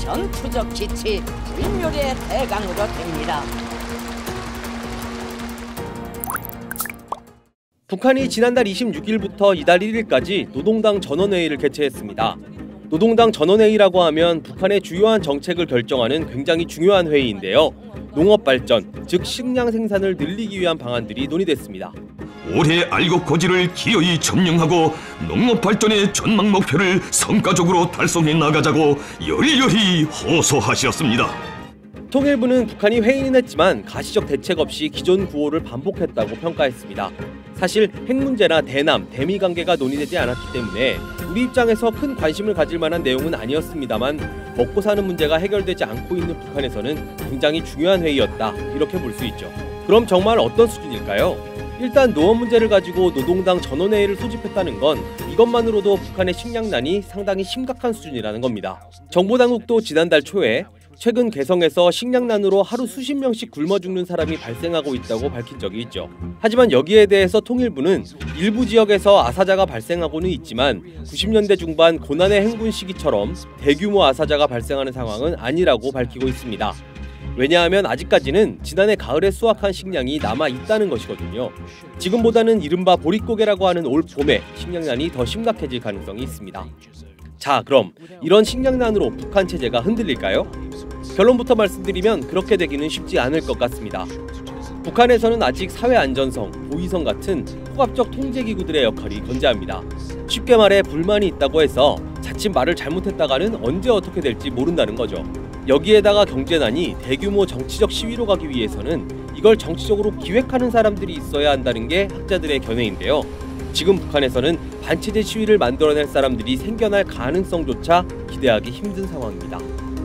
전투적 지치 불멸의 대강으로 됩니다. 북한이 지난달 26일부터 이달 1일까지 노동당 전원회의를 개최했습니다. 노동당 전원회의라고 하면 북한의 주요한 정책을 결정하는 굉장히 중요한 회의인데요. 농업 발전, 즉 식량 생산을 늘리기 위한 방안들이 논의됐습니다. 올해 알곡 고지를 기어이 점령하고 농업 발전의 전망 목표를 성과적으로 달성해 나가자고 열렬히 호소하셨습니다. 통일부는 북한이 회의는 했지만 가시적 대책 없이 기존 구호를 반복했다고 평가했습니다. 사실 핵 문제나 대남, 대미 관계가 논의되지 않았기 때문에 우리 입장에서 큰 관심을 가질 만한 내용은 아니었습니다만 먹고 사는 문제가 해결되지 않고 있는 북한에서는 굉장히 중요한 회의였다, 이렇게 볼 수 있죠. 그럼 정말 어떤 수준일까요? 일단 노업 문제를 가지고 노동당 전원회의를 소집했다는 건 이것만으로도 북한의 식량난이 상당히 심각한 수준이라는 겁니다. 정보당국도 지난달 초에 최근 개성에서 식량난으로 하루 수십 명씩 굶어 죽는 사람이 발생하고 있다고 밝힌 적이 있죠. 하지만 여기에 대해서 통일부는 일부 지역에서 아사자가 발생하고는 있지만 90년대 중반 고난의 행군 시기처럼 대규모 아사자가 발생하는 상황은 아니라고 밝히고 있습니다. 왜냐하면 아직까지는 지난해 가을에 수확한 식량이 남아있다는 것이거든요. 지금보다는 이른바 보릿고개라고 하는 올 봄에 식량난이 더 심각해질 가능성이 있습니다. 자, 그럼 이런 식량난으로 북한 체제가 흔들릴까요? 결론부터 말씀드리면 그렇게 되기는 쉽지 않을 것 같습니다. 북한에서는 아직 사회안전성, 보위성 같은 포괄적 통제기구들의 역할이 건재합니다. 쉽게 말해 불만이 있다고 해서 자칫 말을 잘못했다가는 언제 어떻게 될지 모른다는 거죠. 여기에다가 경제난이 대규모 정치적 시위로 가기 위해서는 이걸 정치적으로 기획하는 사람들이 있어야 한다는 게 학자들의 견해인데요. 지금 북한에서는 반체제 시위를 만들어낼 사람들이 생겨날 가능성조차 기대하기 힘든 상황입니다.